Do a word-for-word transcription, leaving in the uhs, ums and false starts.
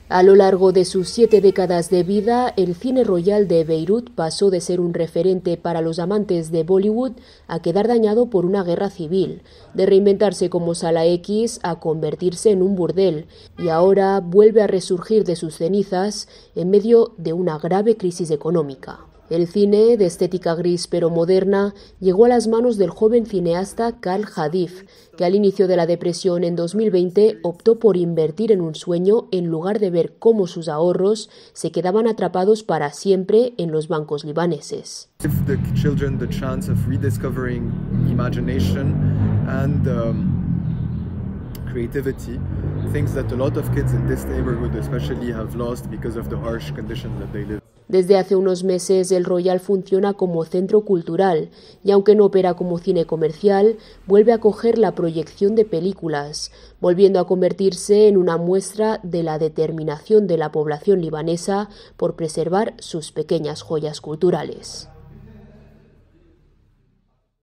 A lo largo de sus siete décadas de vida, el Cine Royal de Beirut pasó de ser un referente para los amantes de Bollywood a quedar dañado por una guerra civil, de reinventarse como Sala X a convertirse en un burdel, y ahora vuelve a resurgir de sus cenizas en medio de una grave crisis económica. El cine, de estética gris pero moderna, llegó a las manos del joven cineasta Kal Hadif, que al inicio de la depresión en dos mil veinte optó por invertir en un sueño en lugar de ver cómo sus ahorros se quedaban atrapados para siempre en los bancos libaneses. Give the children the chance of rediscovering imagination and um, creativity, things that a lot of kids in this neighborhood especially have lost because of the harsh conditions that they live. Desde hace unos meses el Royal funciona como centro cultural y aunque no opera como cine comercial, vuelve a acoger la proyección de películas, volviendo a convertirse en una muestra de la determinación de la población libanesa por preservar sus pequeñas joyas culturales.